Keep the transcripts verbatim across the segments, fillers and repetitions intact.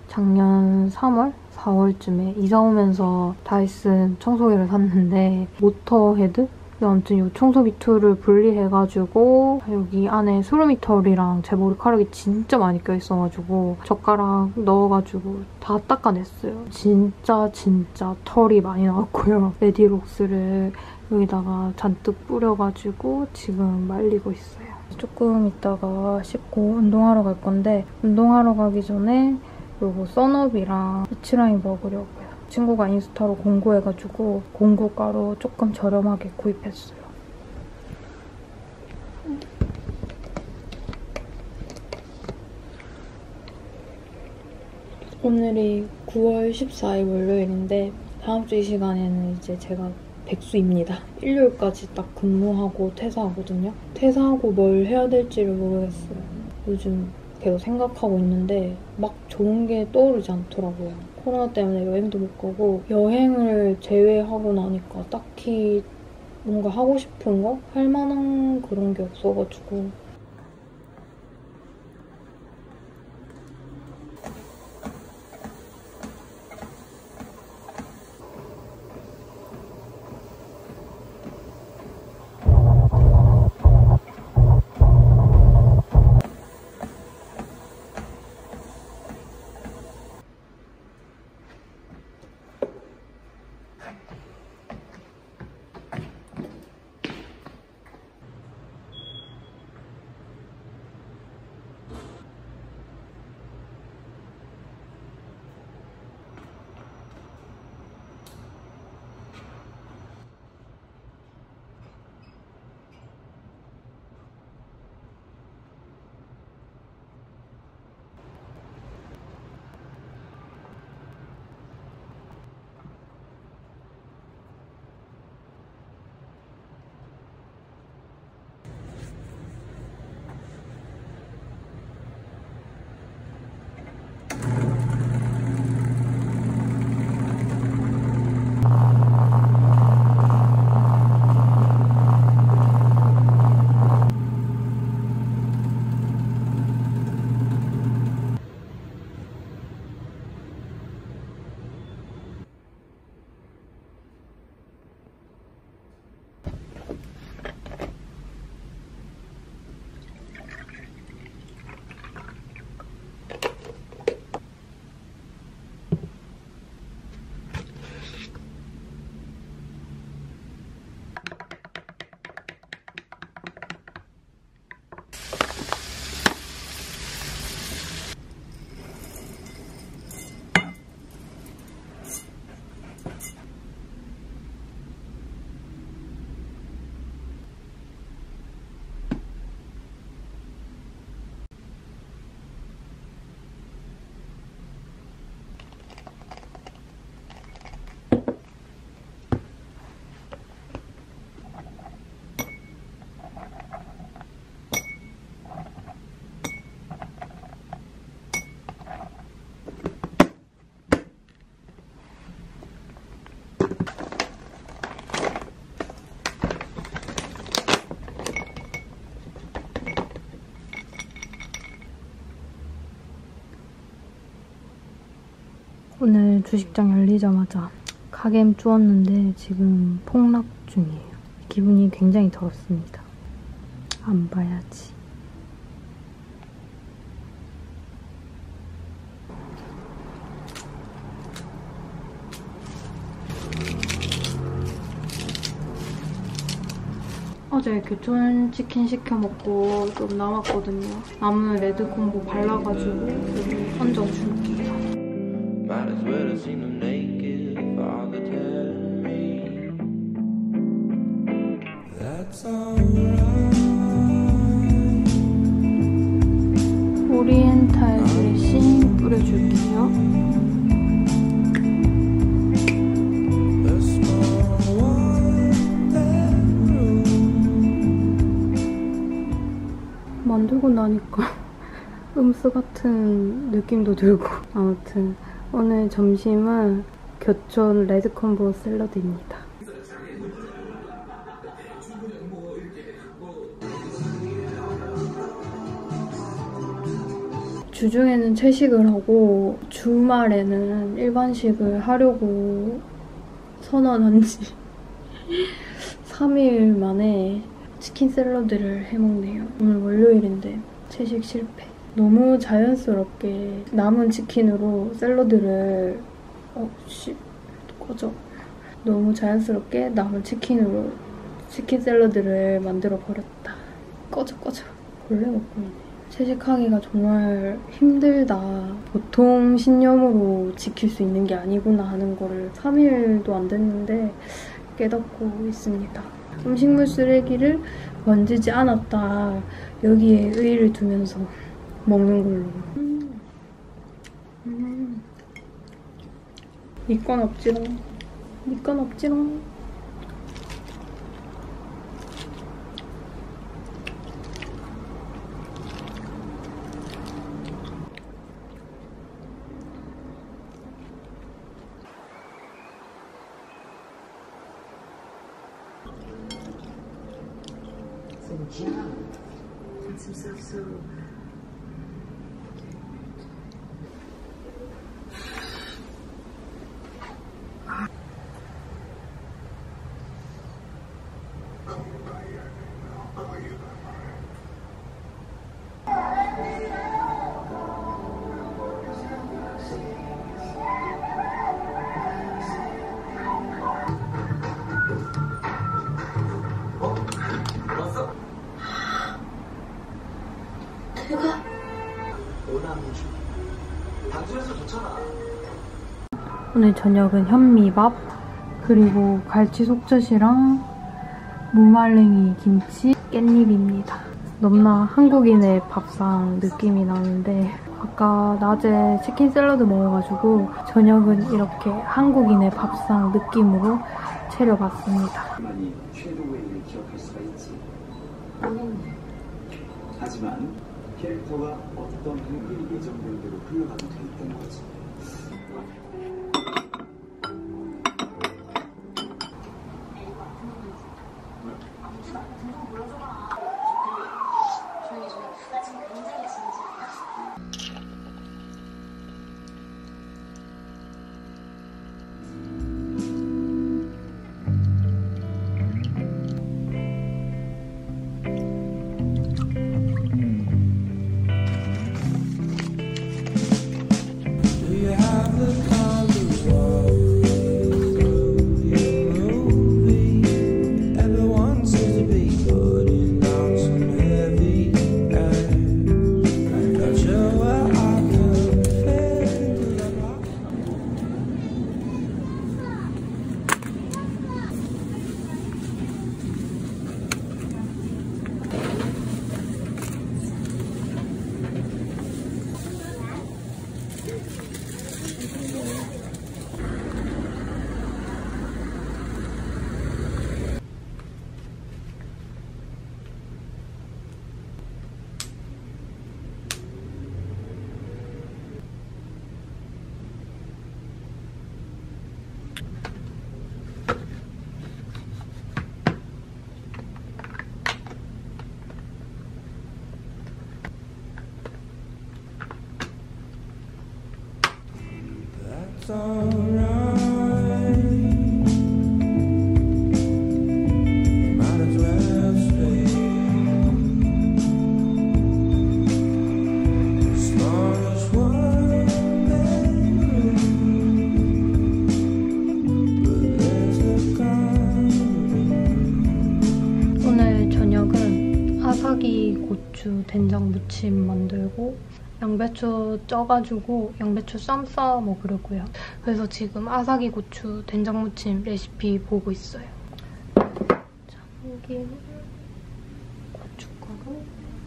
작년 삼월? 사월쯤에 이사 오면서 다이슨 청소기를 샀는데 모터 헤드? 아무튼 이 청소기 툴을 분리해가지고 여기 안에 수루미 털이랑 제 머리카락이 진짜 많이 껴있어가지고 젓가락 넣어가지고 다 닦아냈어요. 진짜 진짜 털이 많이 나왔고요. 레디록스를 여기다가 잔뜩 뿌려가지고 지금 말리고 있어요. 조금 있다가 씻고 운동하러 갈 건데 운동하러 가기 전에 요거 썬업이랑 비치라인 먹으려고요. 친구가 인스타로 공구해가지고 공구가루 조금 저렴하게 구입했어요. 오늘이 구월 십사일 월요일인데 다음 주 이 시간에는 이제 제가 백수입니다. 일요일까지 딱 근무하고 퇴사하거든요. 퇴사하고 뭘 해야 될지를 모르겠어요. 요즘 계속 생각하고 있는데 막 좋은 게 떠오르지 않더라고요. 코로나 때문에 여행도 못 가고 여행을 제외하고 나니까 딱히 뭔가 하고 싶은 거? 할 만한 그런 게 없어가지고 오늘 주식장 열리자마자 가겜 주웠는데 지금 폭락 중이에요. 기분이 굉장히 더럽습니다. 안 봐야지. 어제 교촌치킨 시켜 먹고 좀 남았거든요. 남은 레드콤보 발라가지고 여기 얹어줄게요. Might as well have seen them naked, Father tell me that's alright. 오리엔탈 드레싱 뿌려줄게요. 만들고 나니까 음스 같은 느낌도 들고 아무튼 오늘 점심은 교촌 레드콤보 샐러드입니다. 주중에는 채식을 하고 주말에는 일반식을 하려고 선언한 지 삼 일 만에 치킨 샐러드를 해먹네요. 오늘 월요일인데 채식 실패. 너무 자연스럽게 남은 치킨으로 샐러드를 어, 씨, 꺼져. 너무 자연스럽게 남은 치킨으로 치킨 샐러드를 만들어 버렸다. 꺼져 꺼져. 원래 먹고 있네. 채식하기가 정말 힘들다. 보통 신념으로 지킬 수 있는 게 아니구나 하는 거를 삼 일도 안 됐는데 깨닫고 있습니다. 음식물 쓰레기를 만지지 않았다. 여기에 의의를 두면서 먹는 걸로. 음. 음. 니건 없지롱. 니건 없지롱. Yeah, finds himself so 오늘 저녁은 현미밥, 그리고 갈치 속젓이랑 무말랭이 김치, 깻잎입니다. 넘나 한국인의 밥상 느낌이 나는데 아까 낮에 치킨 샐러드 먹어가지고 저녁은 이렇게 한국인의 밥상 느낌으로 차려봤습니다. 많이 섀도우웨이를 기억할 수가 있지. 하지만 캐릭터가 어떤 한계에 예정된 대로 흘러가게 돼 있던 거지. 오늘 저녁은 아사기 고추 된장 무침 만들고 양배추 쪄가지고 양배추 쌈 싸 먹으려고요. 그래서 지금 아사기 고추 된장 무침 레시피 보고 있어요. 참기름, 고춧가루,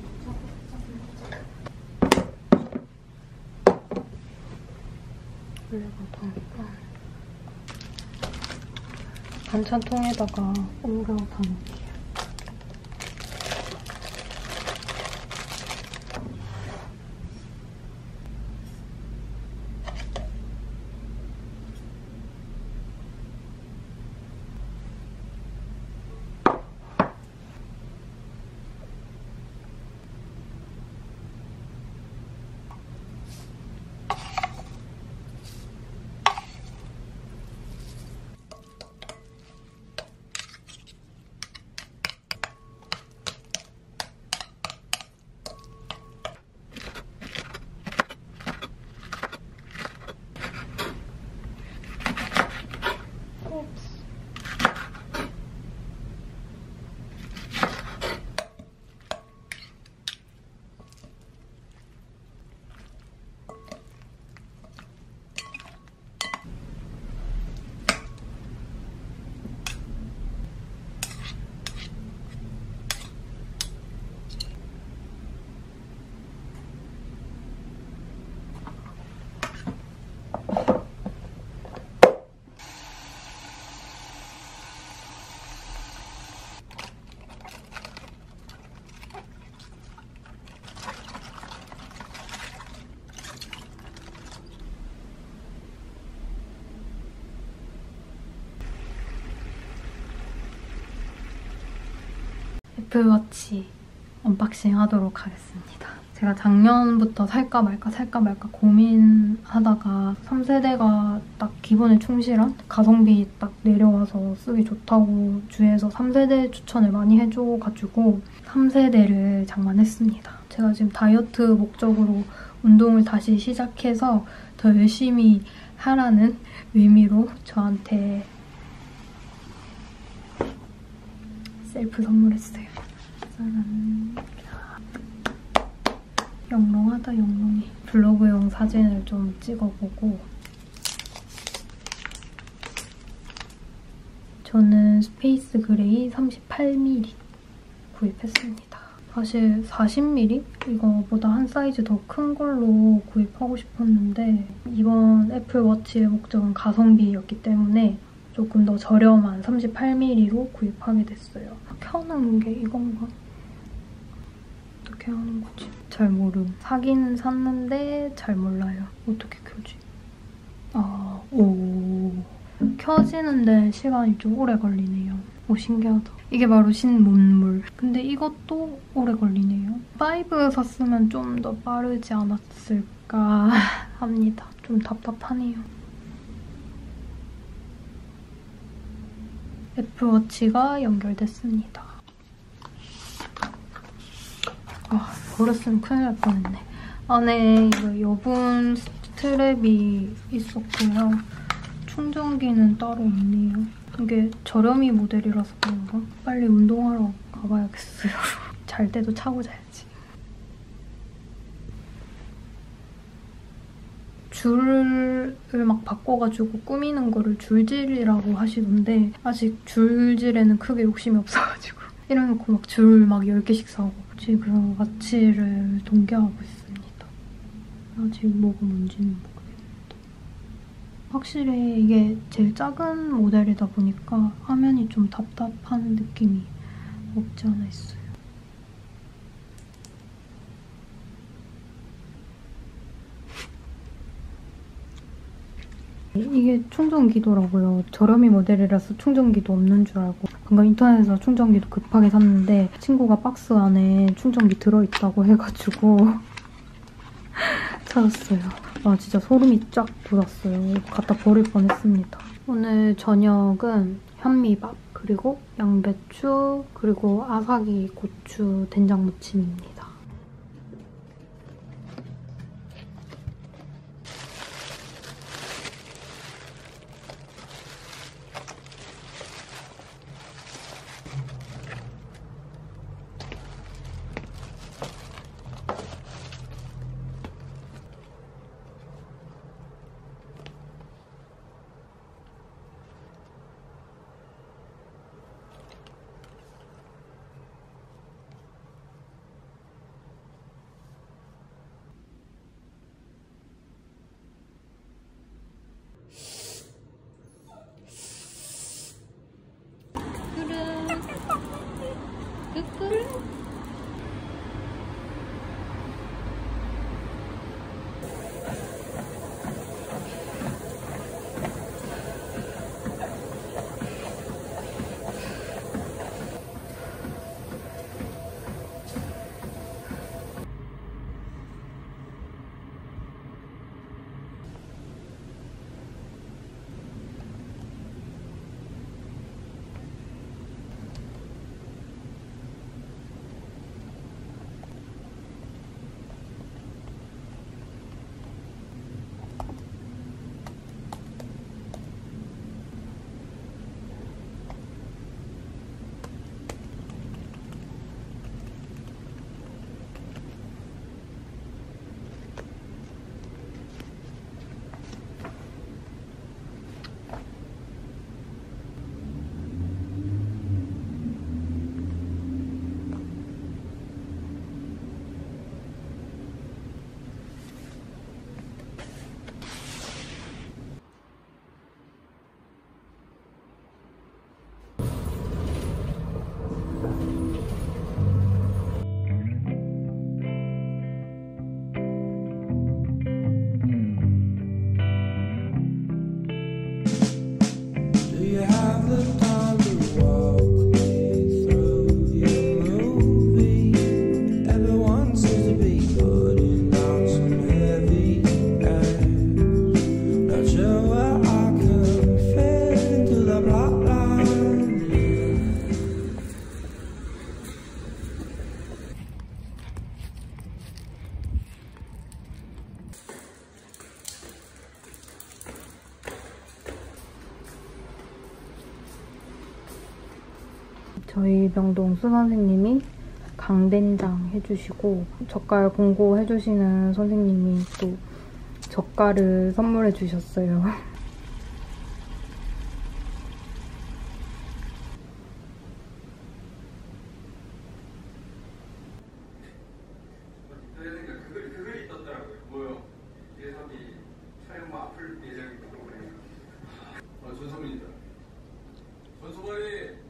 올리고당, 반찬통에다가 옮겨 담을게요. 애플워치 언박싱 하도록 하겠습니다. 제가 작년부터 살까 말까 살까 말까 고민하다가 삼 세대가 딱 기본에 충실한 가성비 딱 내려와서 쓰기 좋다고 주위에서 삼 세대 추천을 많이 해줘가지고 삼 세대를 장만했습니다. 제가 지금 다이어트 목적으로 운동을 다시 시작해서 더 열심히 하라는 의미로 저한테 셀프 선물했어요. 짜란. 영롱하다, 영롱해. 블로그용 사진을 좀 찍어보고 저는 스페이스 그레이 삼십팔 밀리미터 구입했습니다. 사실 사십 밀리미터? 이거보다 한 사이즈 더 큰 걸로 구입하고 싶었는데 이번 애플워치의 목적은 가성비였기 때문에 조금 더 저렴한 삼십팔 밀리미터로 구입하게 됐어요. 켜는 게 이건가? 어떻게 하는 거지? 잘 모름. 사기는 샀는데 잘 몰라요. 어떻게 켜지? 아, 오. 켜지는데 시간이 좀 오래 걸리네요. 오, 신기하다. 이게 바로 신문물. 근데 이것도 오래 걸리네요. 파이브 샀으면 좀 더 빠르지 않았을까 합니다. 좀 답답하네요. 애플워치가 연결됐습니다. 아, 버렸으면 큰일 날 뻔했네. 안에 이거 여분 스트랩이 있었고요. 충전기는 따로 없네요. 이게 저렴이 모델이라서 그런가? 빨리 운동하러 가봐야겠어요. 잘 때도 차고 자야지. 줄을 막 바꿔가지고 꾸미는 거를 줄질이라고 하시던데 아직 줄질에는 크게 욕심이 없어가지고 이래놓고 막 줄 막 열 개씩 사고 지금 와치를 동계하고 있습니다. 아직 뭐가 뭔지는 모르겠는데 확실히 이게 제일 작은 모델이다 보니까 화면이 좀 답답한 느낌이 없지 않아 있어요. 이게 충전기더라고요. 저렴이 모델이라서 충전기도 없는 줄 알고 방금 인터넷에서 충전기도 급하게 샀는데 친구가 박스 안에 충전기 들어있다고 해가지고 찾았어요. 아 진짜 소름이 쫙 돋았어요. 이거 갖다 버릴 뻔했습니다. 오늘 저녁은 현미밥 그리고 양배추 그리고 아사기 고추 된장 무침입니다. 저희 명동 수 선생님이 강된장 해주시고 젓갈 공고해주시는 선생님이 또 젓갈을 선물해 주셨어요. 전소문이다. 전소문이.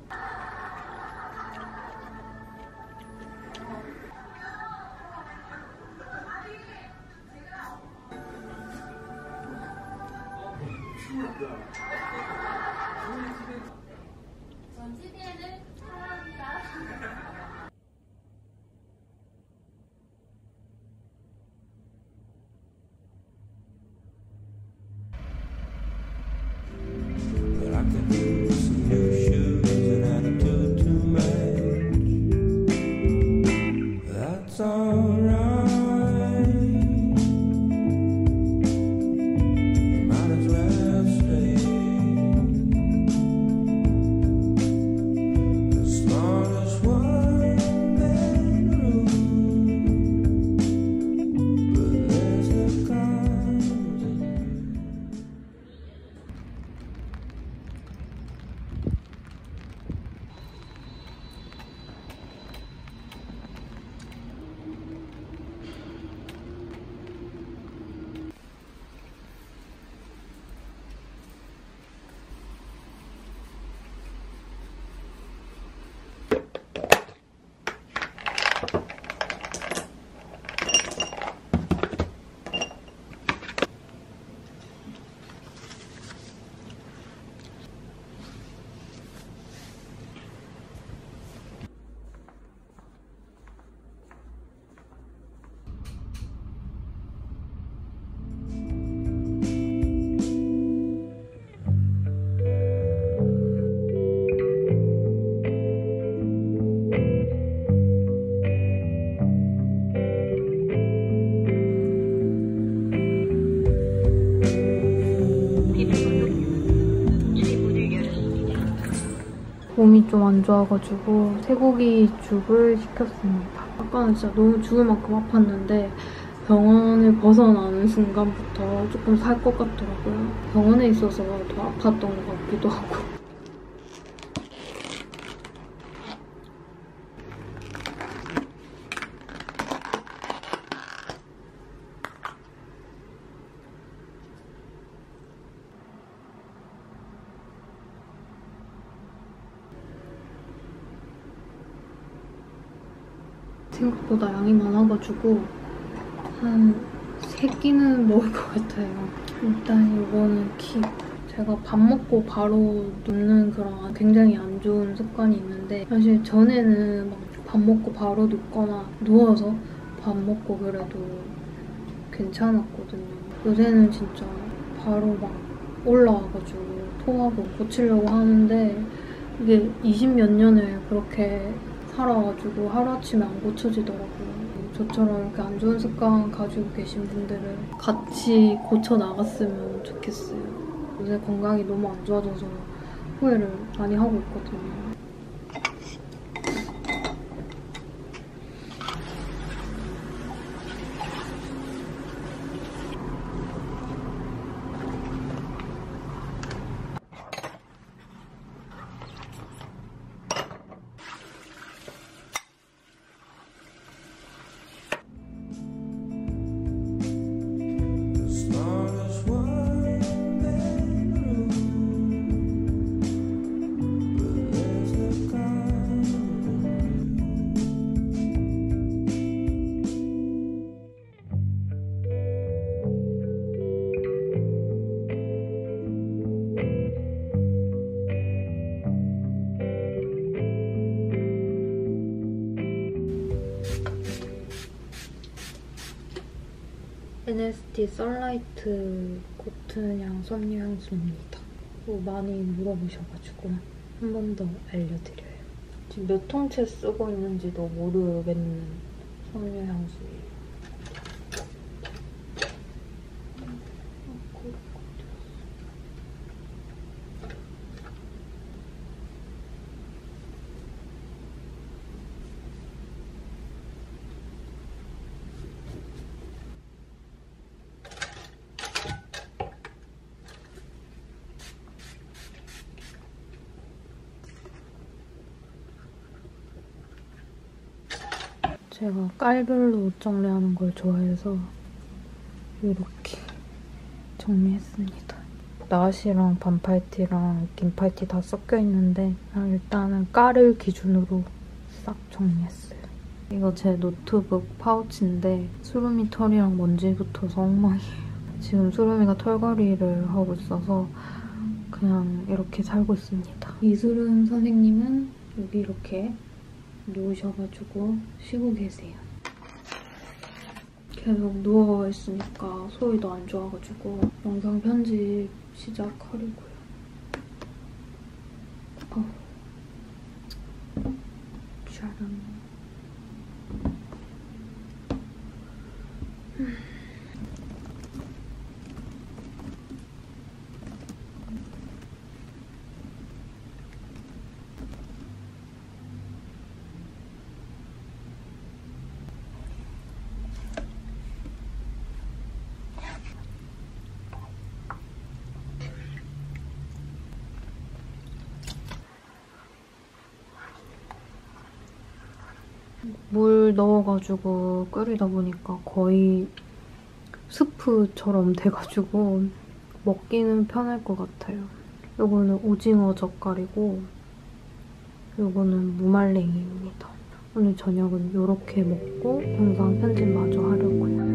전지비에는 사랑합니다. But I could use some new shoes and attitude to match. That's alright. Might as well stay. The smallest one bedroom, but there's a closet. 몸이 좀 안 좋아가지고 쇠고기 죽을 시켰습니다. 아까는 진짜 너무 죽을 만큼 아팠는데 병원을 벗어나는 순간부터 조금 살 것 같더라고요. 병원에 있어서 더 아팠던 것 같기도 하고. 생각보다 양이 많아가지고 한 세 끼는 먹을 것 같아요. 일단 이거는 킥. 제가 밥 먹고 바로 눕는 그런 굉장히 안 좋은 습관이 있는데 사실 전에는 막 밥 먹고 바로 눕거나 누워서 밥 먹고 그래도 괜찮았거든요. 요새는 진짜 바로 막 올라와가지고 토하고 고치려고 하는데 이게 이십몇 년을 그렇게 살아가지고 하루아침에 안 고쳐지더라고요. 저처럼 이렇게 안 좋은 습관 가지고 계신 분들은 같이 고쳐나갔으면 좋겠어요. 요새 건강이 너무 안 좋아져서 후회를 많이 하고 있거든요. Smallest one bedroom, but there's a closet. 엔에스티 썬라이트 코튼향 섬유 향수입니다. 또 많이 물어보셔가지고 한 번 더 알려드려요. 지금 몇 통째 쓰고 있는지도 모르겠는 섬유 향수예요. 제가 깔별로 옷 정리하는 걸 좋아해서 이렇게 정리했습니다. 나시랑 반팔티랑 긴 팔티 다 섞여 있는데 그냥 일단은 깔을 기준으로 싹 정리했어요. 이거 제 노트북 파우치인데 수루미 털이랑 먼지 붙어서 엉망이에요. 지금 수루미가 털거리를 하고 있어서 그냥 이렇게 살고 있습니다. 이수름 선생님은 여기 이렇게 누우셔가지고 쉬고 계세요. 계속 누워있으니까 소리도 안 좋아가지고 영상 편집 시작하려고요. 어. 짜란. 물 넣어가지고 끓이다 보니까 거의 스프처럼 돼가지고 먹기는 편할 것 같아요. 요거는 오징어 젓갈이고 요거는 무말랭이입니다. 오늘 저녁은 요렇게 먹고 영상 편집 마저 하려고요.